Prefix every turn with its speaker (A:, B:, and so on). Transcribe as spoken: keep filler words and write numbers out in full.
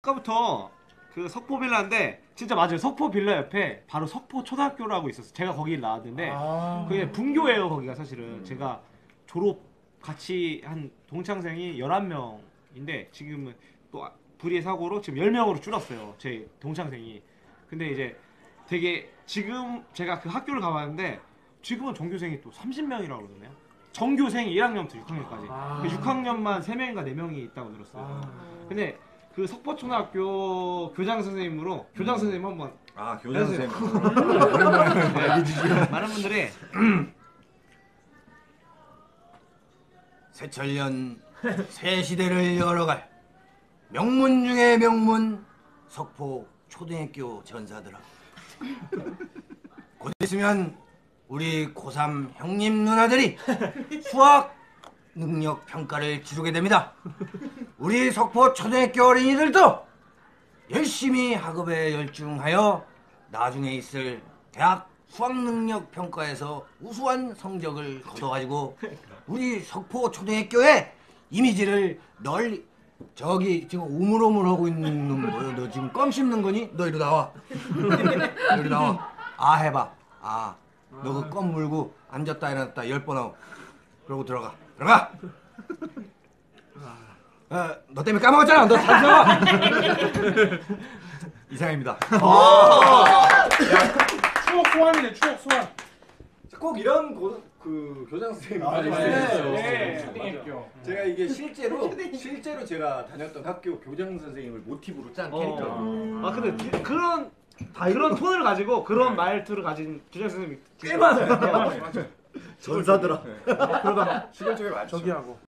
A: 아까부터 그 석포 빌라인데 진짜 맞아요. 석포 빌라 옆에 바로 석포 초등학교라고 있었어요. 제가 거기를 나왔는데
B: 아
A: 그게 분교예요. 거기가 사실은 제가 졸업 같이 한 동창생이 열한 명인데 지금은 또 불의의 사고로 지금 열 명으로 줄었어요. 제 동창생이. 근데 이제 되게 지금 제가 그 학교를 가봤는데 지금은 전교생이 또 삼십 명이라고 그러네요. 전교생이 일 학년부터 육 학년까지.
B: 아.
A: 육 학년만 세 명인가 네 명이 있다고 들었어요.
B: 아.
A: 근데 그 석포초등학교 교장 선생님으로 교장 선생님 한번
C: 아 교장 선생님.
A: 네. 많은 분들이
D: 새천년 새 시대를 열어갈 명문 중의 명문 석포 초등학교 전사들아. 곧 있으면 우리 고삼 형님 누나들이 수학 능력 평가를 치르게 됩니다. 우리 석포 초등학교 어린이들도 열심히 학업에 열중하여 나중에 있을 대학 수학 능력 평가에서 우수한 성적을 거둬가지고 우리 석포 초등학교의 이미지를 널리 저기 지금 오물오물 하고 있는 놈 뭐야? 너 지금 껌 씹는 거니? 너 이리 나와. 너 이리 나와. 아 해봐. 아. 너 그 껌 물고 앉았다 일어났다 열 번 하고 그러고 들어가. 들어가. 어, 너 때문에 까먹었잖아. 너 다시 나와. 이상입니다.
B: 추억 소환이네 추억 소환.
C: 꼭 이런 고, 그 교장 선생님이
B: 맞아,
C: 많이
B: 맞아.
C: 있어요.
B: 네,
C: 맞아.
B: 초등학교.
C: 제가 이게 실제로 실제로 제가 다녔던 학교 교장 선생님을 모티브로 짠 캐릭터.
A: 어. 아 근데 그, 그런 그런 톤을 가지고 그런 말투를 가진 교장 선생님이
C: 꽤 많아요.
B: 맞아.
C: 전사들아.
B: 그러다 막
C: 시골 쪽에 많죠.
B: 저기 하고.